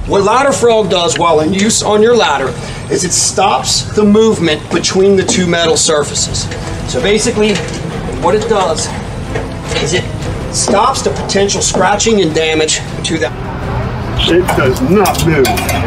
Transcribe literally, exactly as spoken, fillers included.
What Ladder Frog does while in use on your ladder is it stops the movement between the two metal surfaces. So basically, what it does is it stops the potential scratching and damage to that. It does not move.